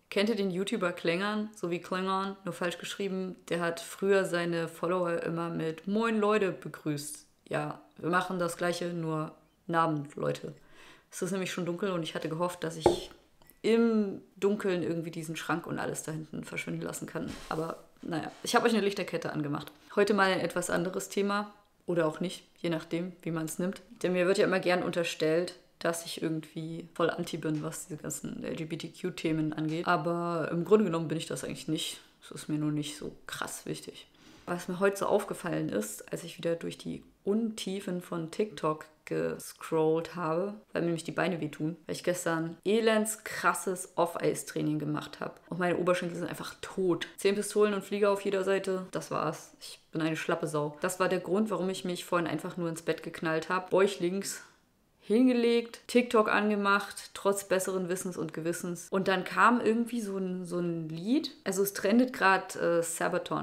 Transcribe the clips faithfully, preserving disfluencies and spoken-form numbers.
Kennt ihr den YouTuber Klängern, so wie Klingon, nur falsch geschrieben? Der hat früher seine Follower immer mit Moin Leute begrüßt. Ja, wir machen das Gleiche, nur Namen, Leute. Es ist nämlich schon dunkel und ich hatte gehofft, dass ich im Dunkeln irgendwie diesen Schrank und alles da hinten verschwinden lassen kann. Aber naja, ich habe euch eine Lichterkette angemacht. Heute mal ein etwas anderes Thema oder auch nicht, je nachdem, wie man es nimmt. Denn mir wird ja immer gern unterstellt, dass ich irgendwie voll anti bin, was diese ganzen L G B T Q-Themen angeht. Aber im Grunde genommen bin ich das eigentlich nicht. Das ist mir nur nicht so krass wichtig. Was mir heute so aufgefallen ist, als ich wieder durch die Untiefen von TikTok gescrollt habe, weil mir nämlich die Beine wehtun, weil ich gestern elends krasses Off-Ice-Training gemacht habe. Und meine Oberschenkel sind einfach tot. Zehn Pistolen und Flieger auf jeder Seite, das war's. Ich bin eine schlappe Sau. Das war der Grund, warum ich mich vorhin einfach nur ins Bett geknallt habe. Bäuchlings hingelegt, TikTok angemacht, trotz besseren Wissens und Gewissens. Und dann kam irgendwie so ein, so ein Lied. Also es trendet gerade äh, Sabaton.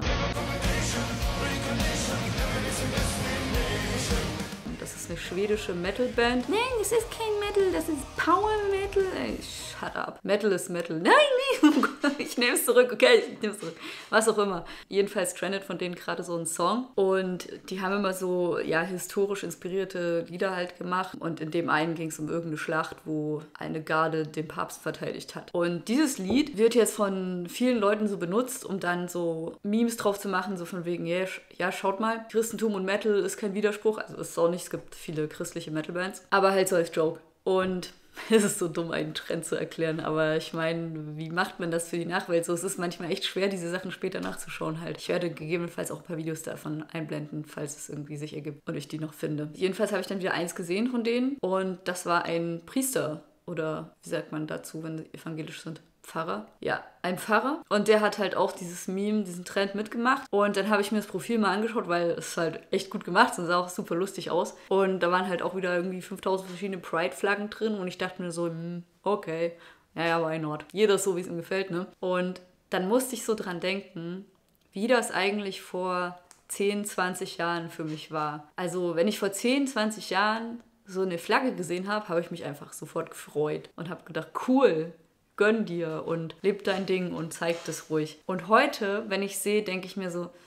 Das ist eine schwedische Metalband. Nein, das ist kein Metal, das ist Power Metal. Ey, shut up. Metal ist Metal. Nein, nee, oh Gott, ich nehme es zurück. Okay, ich nehme es zurück. Was auch immer. Jedenfalls trendet von denen gerade so ein Song. Und die haben immer so, ja, historisch inspirierte Lieder halt gemacht. Und in dem einen ging es um irgendeine Schlacht, wo eine Garde den Papst verteidigt hat. Und dieses Lied wird jetzt von vielen Leuten so benutzt, um dann so Memes drauf zu machen, so von wegen, ja, ja, schaut mal, Christentum und Metal ist kein Widerspruch. Also es ist auch nicht, es gibt viele christliche Metal-Bands. Aber halt so als Joke. Und es ist so dumm, einen Trend zu erklären, aber ich meine, wie macht man das für die Nachwelt? So, es ist manchmal echt schwer, diese Sachen später nachzuschauen halt. Ich werde gegebenenfalls auch ein paar Videos davon einblenden, falls es irgendwie sich ergibt und ich die noch finde. Jedenfalls habe ich dann wieder eins gesehen von denen und das war ein Priester oder wie sagt man dazu, wenn sie evangelisch sind? Pfarrer? Ja, ein Pfarrer. Und der hat halt auch dieses Meme, diesen Trend mitgemacht. Und dann habe ich mir das Profil mal angeschaut, weil es halt echt gut gemacht ist und sah auch super lustig aus. Und da waren halt auch wieder irgendwie fünftausend verschiedene Pride-Flaggen drin. Und ich dachte mir so, hm, okay, naja, why not? Jeder ist so, wie es ihm gefällt, ne? Und dann musste ich so dran denken, wie das eigentlich vor zehn, zwanzig Jahren für mich war. Also, wenn ich vor zehn, zwanzig Jahren so eine Flagge gesehen habe, habe ich mich einfach sofort gefreut und habe gedacht, cool, gönn dir und leb dein Ding und zeig das ruhig. Und heute, wenn ich sehe, denke ich mir so,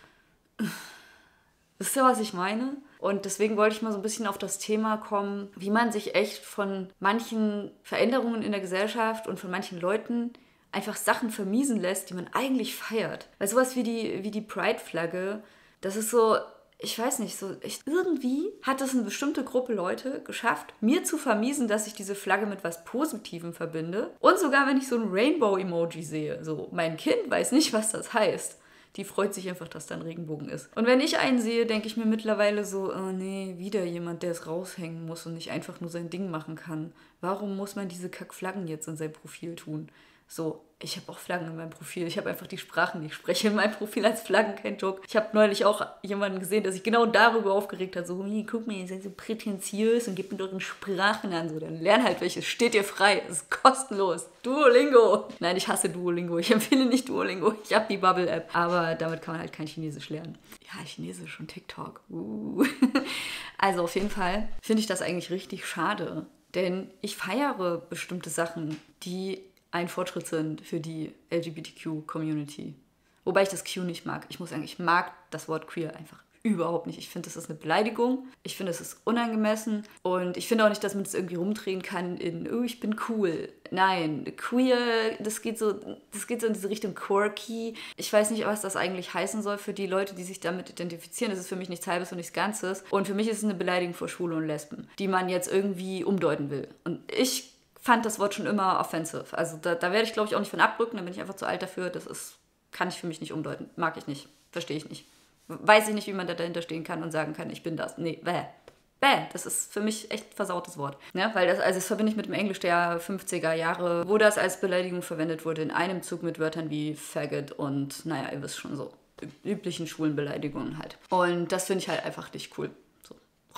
wisst ihr, was ich meine? Und deswegen wollte ich mal so ein bisschen auf das Thema kommen, wie man sich echt von manchen Veränderungen in der Gesellschaft und von manchen Leuten einfach Sachen vermiesen lässt, die man eigentlich feiert. Weil sowas wie die, wie die Pride-Flagge, das ist so, ich weiß nicht, so ich, irgendwie hat es eine bestimmte Gruppe Leute geschafft, mir zu vermiesen, dass ich diese Flagge mit was Positivem verbinde. Und sogar, wenn ich so ein Rainbow-Emoji sehe, so mein Kind weiß nicht, was das heißt. Die freut sich einfach, dass da ein Regenbogen ist. Und wenn ich einen sehe, denke ich mir mittlerweile so, oh nee, wieder jemand, der es raushängen muss und nicht einfach nur sein Ding machen kann. Warum muss man diese Kackflaggen jetzt in sein Profil tun? So, ich habe auch Flaggen in meinem Profil. Ich habe einfach die Sprachen, die ich spreche in meinem Profil als Flaggen, kein Joke. Ich habe neulich auch jemanden gesehen, der sich genau darüber aufgeregt hat. So, guck mal, ihr seid so prätentiös und gebt mit euren Sprachen an. So, dann lern halt welches. Steht dir frei. Es ist kostenlos. Duolingo. Nein, ich hasse Duolingo. Ich empfehle nicht Duolingo. Ich habe die Bubble-App. Aber damit kann man halt kein Chinesisch lernen. Ja, Chinesisch und TikTok. Uh. Also auf jeden Fall finde ich das eigentlich richtig schade. Denn ich feiere bestimmte Sachen, die ein Fortschritt sind für die L G B T Q-Community. Wobei ich das Q nicht mag. Ich muss sagen, ich mag das Wort queer einfach überhaupt nicht. Ich finde, das ist eine Beleidigung. Ich finde, es ist unangemessen. Und ich finde auch nicht, dass man das irgendwie rumdrehen kann in, oh, ich bin cool. Nein, queer, das geht so, das geht so in diese Richtung quirky. Ich weiß nicht, was das eigentlich heißen soll für die Leute, die sich damit identifizieren. Das ist für mich nichts Halbes und nichts Ganzes. Und für mich ist es eine Beleidigung für Schwule und Lesben, die man jetzt irgendwie umdeuten will. Und ich fand das Wort schon immer offensive. Also da, da werde ich, glaube ich, auch nicht von abrücken. Da bin ich einfach zu alt dafür. Das ist, kann ich für mich nicht umdeuten. Mag ich nicht. Verstehe ich nicht. Weiß ich nicht, wie man da dahinter stehen kann und sagen kann, ich bin das. Nee, bäh. Bäh, das ist für mich echt versautes Wort. Ja, weil das, also das verbinde ich mit dem Englisch der fünfziger Jahre, wo das als Beleidigung verwendet wurde, in einem Zug mit Wörtern wie Faggot und, naja, ihr wisst schon, so üblichen schwulen Beleidigungen halt. Und das finde ich halt einfach nicht cool. So, brauche ich nicht.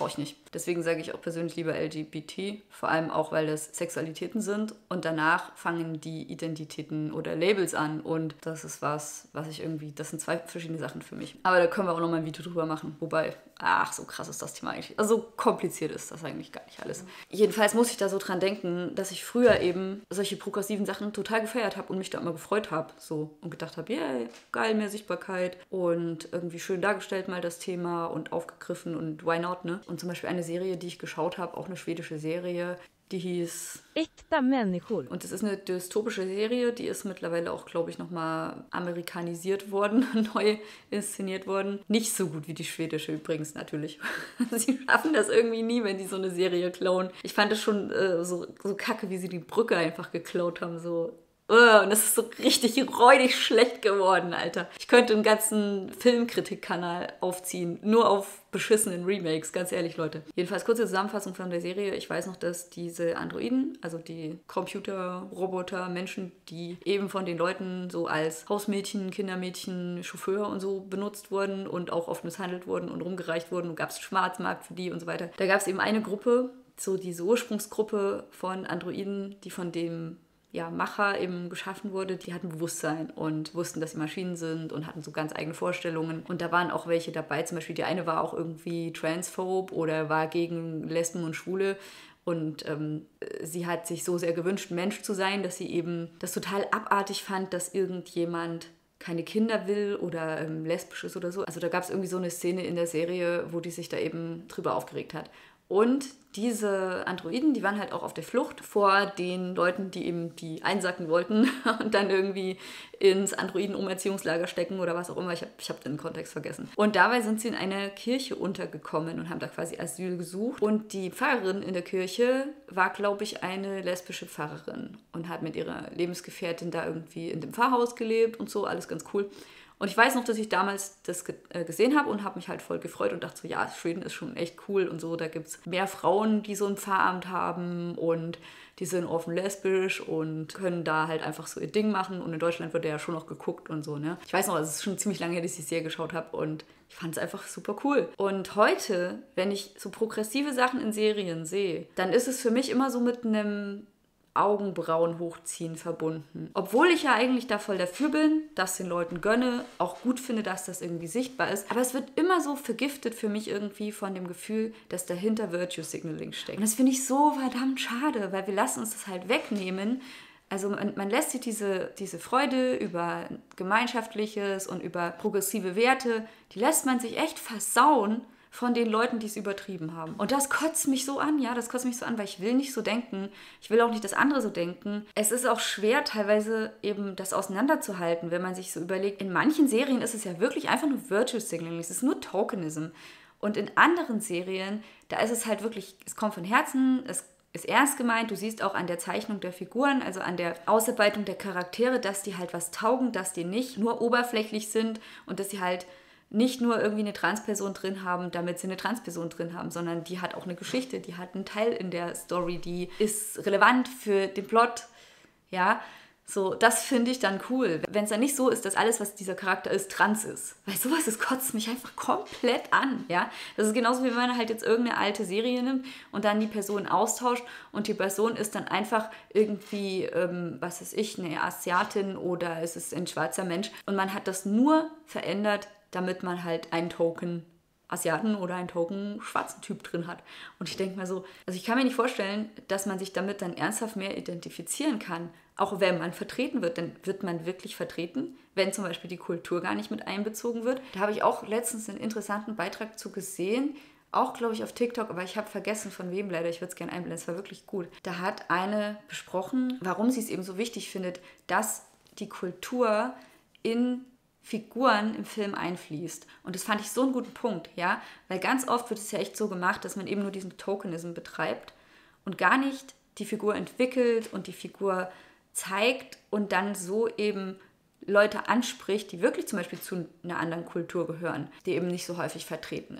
Deswegen sage ich auch persönlich lieber L G B T, vor allem auch, weil das Sexualitäten sind und danach fangen die Identitäten oder Labels an und das ist was, was ich irgendwie, das sind zwei verschiedene Sachen für mich. Aber da können wir auch nochmal ein Video drüber machen, wobei, ach, so krass ist das Thema eigentlich. Also so kompliziert ist das eigentlich gar nicht alles. Jedenfalls muss ich da so dran denken, dass ich früher eben solche progressiven Sachen total gefeiert habe und mich da immer gefreut habe so und gedacht habe, yeah, geil, mehr Sichtbarkeit und irgendwie schön dargestellt mal das Thema und aufgegriffen und why not, ne? Und zum Beispiel eine Serie, die ich geschaut habe, auch eine schwedische Serie, die hieß Äkta människor. Und das ist eine dystopische Serie, die ist mittlerweile auch, glaube ich, nochmal amerikanisiert worden, neu inszeniert worden. Nicht so gut wie die schwedische übrigens, natürlich. Sie schaffen das irgendwie nie, wenn die so eine Serie klauen. Ich fand es schon äh, so, so kacke, wie sie die Brücke einfach geklaut haben, so... Und das ist so richtig räudig schlecht geworden, Alter. Ich könnte einen ganzen Filmkritikkanal aufziehen, nur auf beschissenen Remakes, ganz ehrlich, Leute. Jedenfalls kurze Zusammenfassung von der Serie. Ich weiß noch, dass diese Androiden, also die Computer, Roboter, Menschen, die eben von den Leuten so als Hausmädchen, Kindermädchen, Chauffeur und so benutzt wurden und auch oft misshandelt wurden und rumgereicht wurden und gab es einen Schwarzmarkt für die und so weiter. Da gab es eben eine Gruppe, so diese Ursprungsgruppe von Androiden, die von dem ja, Macher eben geschaffen wurde, die hatten Bewusstsein und wussten, dass sie Maschinen sind und hatten so ganz eigene Vorstellungen. Und da waren auch welche dabei, zum Beispiel die eine war auch irgendwie transphob oder war gegen Lesben und Schwule. Und ähm, sie hat sich so sehr gewünscht, Mensch zu sein, dass sie eben das total abartig fand, dass irgendjemand keine Kinder will oder ähm, lesbisch ist oder so. Also da gab es irgendwie so eine Szene in der Serie, wo die sich da eben drüber aufgeregt hat. Und diese Androiden, die waren halt auch auf der Flucht vor den Leuten, die eben die einsacken wollten und dann irgendwie ins Androiden-Umerziehungslager stecken oder was auch immer. Ich habe ich hab den Kontext vergessen. Und dabei sind sie in einer Kirche untergekommen und haben da quasi Asyl gesucht. Und die Pfarrerin in der Kirche war, glaube ich, eine lesbische Pfarrerin und hat mit ihrer Lebensgefährtin da irgendwie in dem Pfarrhaus gelebt und so, alles ganz cool. Und ich weiß noch, dass ich damals das ge- äh, gesehen habe und habe mich halt voll gefreut und dachte so, ja, Schweden ist schon echt cool und so. Da gibt es mehr Frauen, die so ein Pfarramt haben und die sind offen lesbisch und können da halt einfach so ihr Ding machen. Und in Deutschland wird ja schon noch geguckt und so, ne? Ich weiß noch, also es ist schon ziemlich lange her, dass ich die Serie geschaut habe und ich fand es einfach super cool. Und heute, wenn ich so progressive Sachen in Serien sehe, dann ist es für mich immer so mit einem Augenbrauen hochziehen verbunden. Obwohl ich ja eigentlich da voll dafür bin, dass den Leuten gönne, auch gut finde, dass das irgendwie sichtbar ist. Aber es wird immer so vergiftet für mich irgendwie von dem Gefühl, dass dahinter Virtue Signaling steckt. Und das finde ich so verdammt schade, weil wir lassen uns das halt wegnehmen. Also man, man lässt sich diese, diese Freude über Gemeinschaftliches und über progressive Werte, die lässt man sich echt versauen von den Leuten, die es übertrieben haben. Und das kotzt mich so an, ja, das kotzt mich so an, weil ich will nicht so denken. Ich will auch nicht, dass andere so denken. Es ist auch schwer, teilweise eben das auseinanderzuhalten, wenn man sich so überlegt. In manchen Serien ist es ja wirklich einfach nur Virtue Signaling, es ist nur Tokenism. Und in anderen Serien, da ist es halt wirklich, es kommt von Herzen, es ist ernst gemeint. Du siehst auch an der Zeichnung der Figuren, also an der Ausarbeitung der Charaktere, dass die halt was taugen, dass die nicht nur oberflächlich sind und dass sie halt nicht nur irgendwie eine Transperson drin haben, damit sie eine Transperson drin haben, sondern die hat auch eine Geschichte, die hat einen Teil in der Story, die ist relevant für den Plot, ja, so, das finde ich dann cool. Wenn es dann nicht so ist, dass alles, was dieser Charakter ist, trans ist. Weil sowas, das kotzt mich einfach komplett an, ja. Das ist genauso, wie wenn man halt jetzt irgendeine alte Serie nimmt und dann die Person austauscht und die Person ist dann einfach irgendwie, ähm, was weiß ich, eine Asiatin oder es ist ein schwarzer Mensch und man hat das nur verändert, damit man halt einen Token Asiaten oder einen Token schwarzen Typ drin hat. Und ich denke mal so, also ich kann mir nicht vorstellen, dass man sich damit dann ernsthaft mehr identifizieren kann. Auch wenn man vertreten wird, dann wird man wirklich vertreten, wenn zum Beispiel die Kultur gar nicht mit einbezogen wird. Da habe ich auch letztens einen interessanten Beitrag zu gesehen, auch glaube ich auf TikTok, aber ich habe vergessen von wem leider, ich würde es gerne einblenden, es war wirklich gut. Da hat eine besprochen, warum sie es eben so wichtig findet, dass die Kultur in Figuren im Film einfließt. Und das fand ich so einen guten Punkt, ja, weil ganz oft wird es ja echt so gemacht, dass man eben nur diesen Tokenism betreibt und gar nicht die Figur entwickelt und die Figur zeigt und dann so eben Leute anspricht, die wirklich zum Beispiel zu einer anderen Kultur gehören, die eben nicht so häufig vertreten ist.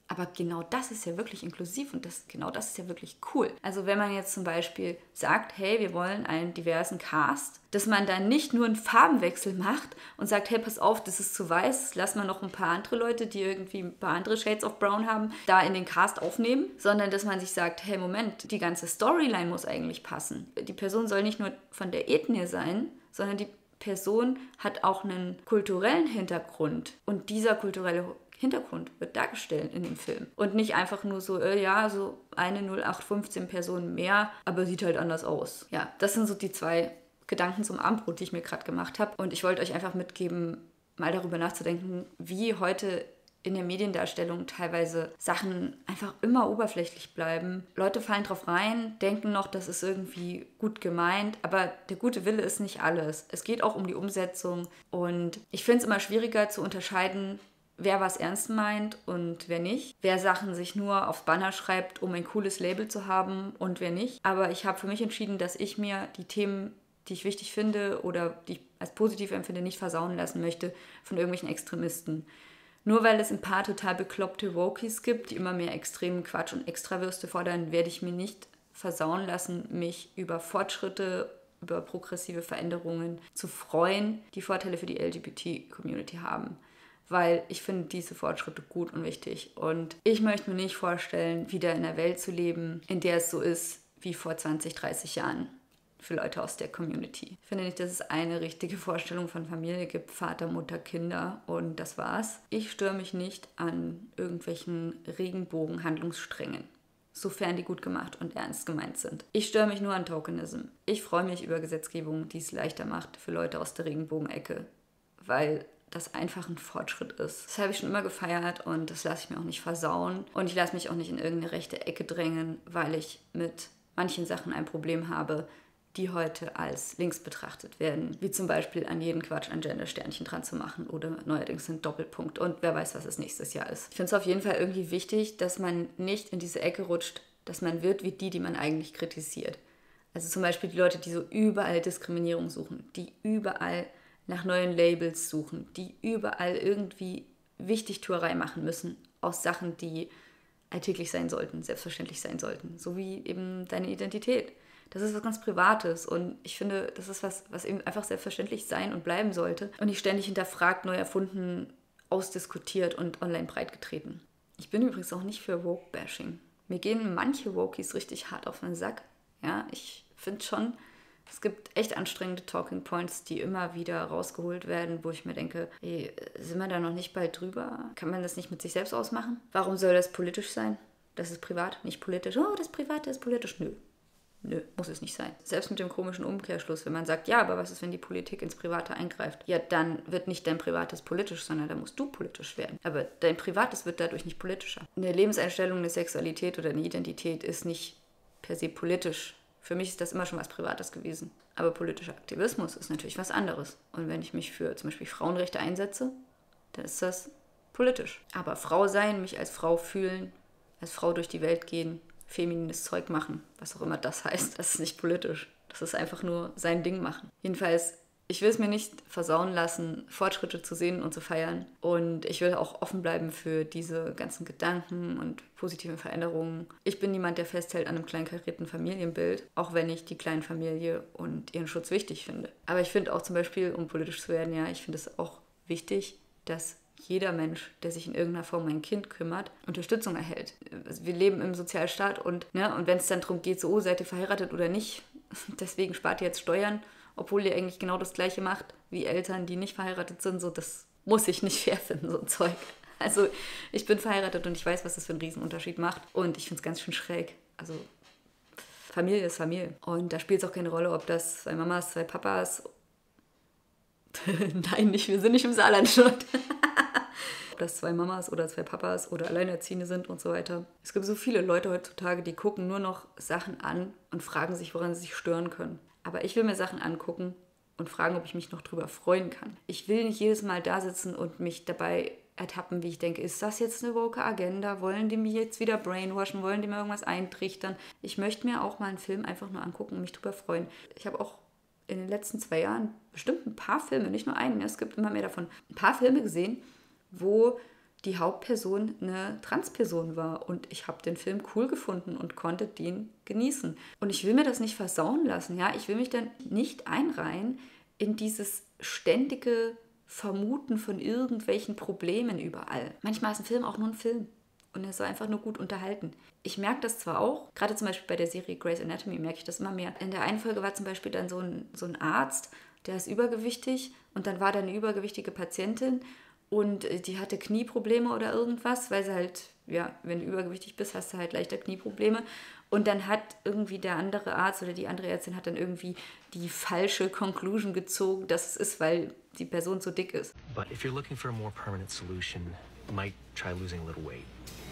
Aber genau das ist ja wirklich inklusiv und das, genau das ist ja wirklich cool. Also wenn man jetzt zum Beispiel sagt, hey, wir wollen einen diversen Cast, dass man dann nicht nur einen Farbenwechsel macht und sagt, hey, pass auf, das ist zu weiß, lass mal noch ein paar andere Leute, die irgendwie ein paar andere Shades of Brown haben, da in den Cast aufnehmen, sondern dass man sich sagt, hey, Moment, die ganze Storyline muss eigentlich passen. Die Person soll nicht nur von der Ethnie sein, sondern die Person hat auch einen kulturellen Hintergrund und dieser kulturelle Hintergrund wird dargestellt in dem Film. Und nicht einfach nur so, äh, ja, so eine null acht fünfzehn Personen mehr, aber sieht halt anders aus. Ja, das sind so die zwei Gedanken zum Abendbrot, die ich mir gerade gemacht habe. Und ich wollte euch einfach mitgeben, mal darüber nachzudenken, wie heute in der Mediendarstellung teilweise Sachen einfach immer oberflächlich bleiben. Leute fallen drauf rein, denken noch, das ist irgendwie gut gemeint, aber der gute Wille ist nicht alles. Es geht auch um die Umsetzung und ich finde es immer schwieriger zu unterscheiden, wer was ernst meint und wer nicht. Wer Sachen sich nur aufs Banner schreibt, um ein cooles Label zu haben und wer nicht. Aber ich habe für mich entschieden, dass ich mir die Themen, die ich wichtig finde oder die ich als positiv empfinde, nicht versauen lassen möchte von irgendwelchen Extremisten. Nur weil es ein paar total bekloppte Wokies gibt, die immer mehr extremen Quatsch und Extrawürste fordern, werde ich mir nicht versauen lassen, mich über Fortschritte, über progressive Veränderungen zu freuen, die Vorteile für die L G B T-Community haben. Weil ich finde diese Fortschritte gut und wichtig. Und ich möchte mir nicht vorstellen, wieder in einer Welt zu leben, in der es so ist wie vor zwanzig, dreißig Jahren für Leute aus der Community. Ich finde nicht, dass es eine richtige Vorstellung von Familie gibt, Vater, Mutter, Kinder und das war's. Ich störe mich nicht an irgendwelchen Regenbogen-Handlungssträngen, sofern die gut gemacht und ernst gemeint sind. Ich störe mich nur an Tokenism. Ich freue mich über Gesetzgebung, die es leichter macht für Leute aus der Regenbogenecke, weil das einfach ein Fortschritt ist. Das habe ich schon immer gefeiert und das lasse ich mir auch nicht versauen. Und ich lasse mich auch nicht in irgendeine rechte Ecke drängen, weil ich mit manchen Sachen ein Problem habe, die heute als links betrachtet werden. Wie zum Beispiel an jeden Quatsch ein Gender-Sternchen dran zu machen oder neuerdings ein Doppelpunkt. Und wer weiß, was es nächstes Jahr ist. Ich finde es auf jeden Fall irgendwie wichtig, dass man nicht in diese Ecke rutscht, dass man wird wie die, die man eigentlich kritisiert. Also zum Beispiel die Leute, die so überall Diskriminierung suchen, die überall nach neuen Labels suchen, die überall irgendwie Wichtigtuerei machen müssen aus Sachen, die alltäglich sein sollten, selbstverständlich sein sollten. So wie eben deine Identität. Das ist was ganz Privates und ich finde, das ist was, was eben einfach selbstverständlich sein und bleiben sollte und nicht ständig hinterfragt, neu erfunden, ausdiskutiert und online breitgetreten. Ich bin übrigens auch nicht für Woke-Bashing. Mir gehen manche Wokies richtig hart auf den Sack. Ja, ich finde schon, es gibt echt anstrengende Talking Points, die immer wieder rausgeholt werden, wo ich mir denke, ey, sind wir da noch nicht bald drüber? Kann man das nicht mit sich selbst ausmachen? Warum soll das politisch sein? Das ist privat, nicht politisch. Oh, das Private ist politisch. Nö. Nö, muss es nicht sein. Selbst mit dem komischen Umkehrschluss, wenn man sagt, ja, aber was ist, wenn die Politik ins Private eingreift? Ja, dann wird nicht dein Privates politisch, sondern da musst du politisch werden. Aber dein Privates wird dadurch nicht politischer. Eine Lebenseinstellung, eine Sexualität oder eine Identität ist nicht per se politisch. Für mich ist das immer schon was Privates gewesen. Aber politischer Aktivismus ist natürlich was anderes. Und wenn ich mich für zum Beispiel Frauenrechte einsetze, dann ist das politisch. Aber Frau sein, mich als Frau fühlen, als Frau durch die Welt gehen, feminines Zeug machen, was auch immer das heißt, das ist nicht politisch. Das ist einfach nur sein Ding machen. Jedenfalls, ich will es mir nicht versauen lassen, Fortschritte zu sehen und zu feiern. Und ich will auch offen bleiben für diese ganzen Gedanken und positiven Veränderungen. Ich bin niemand, der festhält an einem kleinkarierten Familienbild, auch wenn ich die kleine Familie und ihren Schutz wichtig finde. Aber ich finde auch zum Beispiel, um politisch zu werden, ja, ich finde es auch wichtig, dass jeder Mensch, der sich in irgendeiner Form um ein Kind kümmert, Unterstützung erhält. Wir leben im Sozialstaat und, ne, und wenn es dann darum geht, so, oh, seid ihr verheiratet oder nicht, deswegen spart ihr jetzt Steuern, obwohl ihr eigentlich genau das Gleiche macht wie Eltern, die nicht verheiratet sind, so, das muss ich nicht fair finden, so ein Zeug. Also ich bin verheiratet und ich weiß, was das für einen Riesenunterschied macht und ich finde es ganz schön schräg. Also Familie ist Familie und da spielt es auch keine Rolle, ob das zwei Mamas, zwei Papas. Nein, nicht, wir sind nicht im Saarland schon. Ob das zwei Mamas oder zwei Papas oder Alleinerziehende sind und so weiter. Es gibt so viele Leute heutzutage, die gucken nur noch Sachen an und fragen sich, woran sie sich stören können. Aber ich will mir Sachen angucken und fragen, ob ich mich noch drüber freuen kann. Ich will nicht jedes Mal da sitzen und mich dabei ertappen, wie ich denke, ist das jetzt eine woke Agenda? Wollen die mich jetzt wieder brainwashen? Wollen die mir irgendwas eintrichtern? Ich möchte mir auch mal einen Film einfach nur angucken und mich drüber freuen. Ich habe auch in den letzten zwei Jahren bestimmt ein paar Filme, nicht nur einen, es gibt immer mehr davon, ein paar Filme gesehen, wo die Hauptperson eine Transperson war. Und ich habe den Film cool gefunden und konnte den genießen. Und ich will mir das nicht versauen lassen. Ja? Ich will mich dann nicht einreihen in dieses ständige Vermuten von irgendwelchen Problemen überall. Manchmal ist ein Film auch nur ein Film. Und er soll einfach nur gut unterhalten. Ich merke das zwar auch, gerade zum Beispiel bei der Serie Grey's Anatomy merke ich das immer mehr. In der einen Folge war zum Beispiel dann so ein, so ein Arzt, der ist übergewichtig und dann war da eine übergewichtige Patientin und die hatte Knieprobleme oder irgendwas, weil sie halt, ja, wenn du übergewichtig bist, hast du halt leichter Knieprobleme. Und dann hat irgendwie der andere Arzt oder die andere Ärztin hat dann irgendwie die falsche Conclusion gezogen, dass es ist, weil die Person so dick ist. But if you're looking for a more permanent solution, you might try losing a little weight.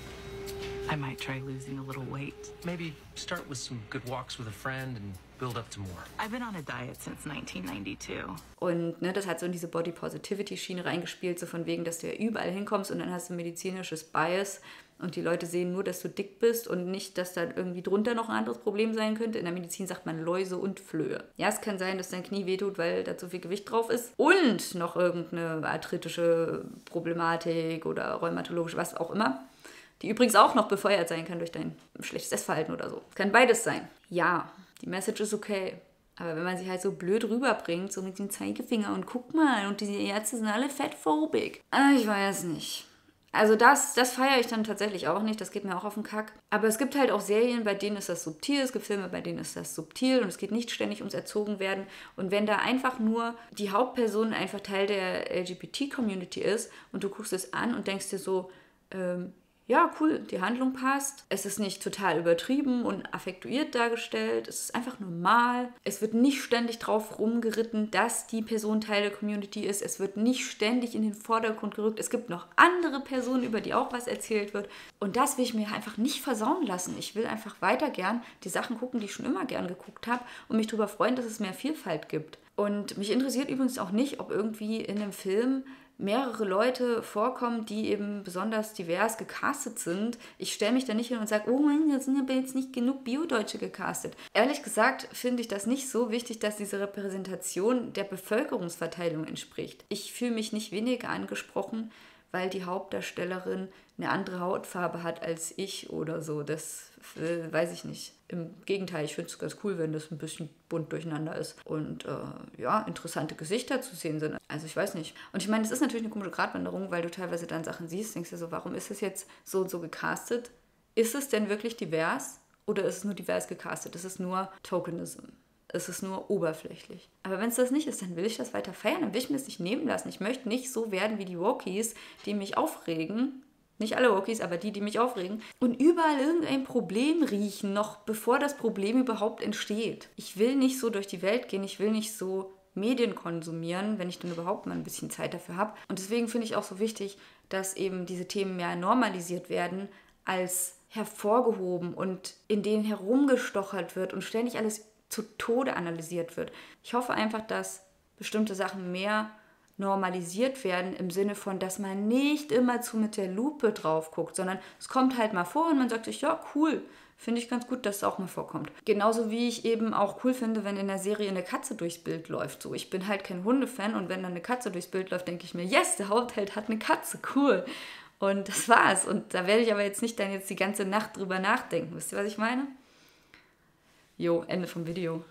I might try losing a little weight. Maybe start with some good walks with a friend and build up to more. I've been on a diet since nineteen ninety-two. Und ne, das hat so in diese Body Positivity Schiene reingespielt, so von wegen, dass du ja überall hinkommst und dann hast du medizinisches Bias und die Leute sehen nur, dass du dick bist und nicht, dass da irgendwie drunter noch ein anderes Problem sein könnte. In der Medizin sagt man Läuse und Flöhe. Ja, es kann sein, dass dein Knie wehtut, weil da zu viel Gewicht drauf ist und noch irgendeine arthritische Problematik oder rheumatologische, was auch immer. Die übrigens auch noch befeuert sein kann durch dein schlechtes Essverhalten oder so. Kann beides sein. Ja, die Message ist okay. Aber wenn man sie halt so blöd rüberbringt, so mit dem Zeigefinger und guck mal, und diese Ärzte sind alle fatphobic. Ah, ich weiß nicht. Also das, das feiere ich dann tatsächlich auch nicht, das geht mir auch auf den Kack. Aber es gibt halt auch Serien, bei denen ist das subtil, es gibt Filme, bei denen ist das subtil und es geht nicht ständig ums Erzogenwerden. Und wenn da einfach nur die Hauptperson einfach Teil der L G B T-Community ist und du guckst es an und denkst dir so, ähm, ja, cool, die Handlung passt. Es ist nicht total übertrieben und affektuiert dargestellt. Es ist einfach normal. Es wird nicht ständig drauf rumgeritten, dass die Person Teil der Community ist. Es wird nicht ständig in den Vordergrund gerückt. Es gibt noch andere Personen, über die auch was erzählt wird. Und das will ich mir einfach nicht versauen lassen. Ich will einfach weiter gern die Sachen gucken, die ich schon immer gern geguckt habe und mich darüber freuen, dass es mehr Vielfalt gibt. Und mich interessiert übrigens auch nicht, ob irgendwie in einem Film mehrere Leute vorkommen, die eben besonders divers gecastet sind. Ich stelle mich da nicht hin und sage, oh mein, da sind aber jetzt nicht genug Bio-Deutsche gecastet. Ehrlich gesagt finde ich das nicht so wichtig, dass diese Repräsentation der Bevölkerungsverteilung entspricht. Ich fühle mich nicht weniger angesprochen, weil die Hauptdarstellerin eine andere Hautfarbe hat als ich oder so. Das äh, weiß ich nicht. Im Gegenteil, ich finde es ganz cool, wenn das ein bisschen bunt durcheinander ist und äh, ja, interessante Gesichter zu sehen sind. Also ich weiß nicht. Und ich meine, es ist natürlich eine komische Gratwanderung, weil du teilweise dann Sachen siehst, denkst du so, warum ist es jetzt so und so gecastet? Ist es denn wirklich divers oder ist es nur divers gecastet? Ist es nur Tokenism? Ist es nur oberflächlich? Aber wenn es das nicht ist, dann will ich das weiter feiern, dann will ich mir das nicht nehmen lassen. Ich möchte nicht so werden wie die Wokies, die mich aufregen. Nicht alle Wokies, aber die, die mich aufregen. Und überall irgendein Problem riechen, noch bevor das Problem überhaupt entsteht. Ich will nicht so durch die Welt gehen, ich will nicht so Medien konsumieren, wenn ich dann überhaupt mal ein bisschen Zeit dafür habe. Und deswegen finde ich auch so wichtig, dass eben diese Themen mehr normalisiert werden, als hervorgehoben und in denen herumgestochert wird und ständig alles zu Tode analysiert wird. Ich hoffe einfach, dass bestimmte Sachen mehr normalisiert werden im Sinne von, dass man nicht immer zu mit der Lupe drauf guckt, sondern es kommt halt mal vor und man sagt sich, ja, cool, finde ich ganz gut, dass es auch mal vorkommt. Genauso wie ich eben auch cool finde, wenn in der Serie eine Katze durchs Bild läuft. So, ich bin halt kein Hundefan und wenn dann eine Katze durchs Bild läuft, denke ich mir, yes, der Hauptheld hat eine Katze, cool. Und das war's. Und da werde ich aber jetzt nicht dann jetzt die ganze Nacht drüber nachdenken. Wisst ihr, was ich meine? Jo, Ende vom Video.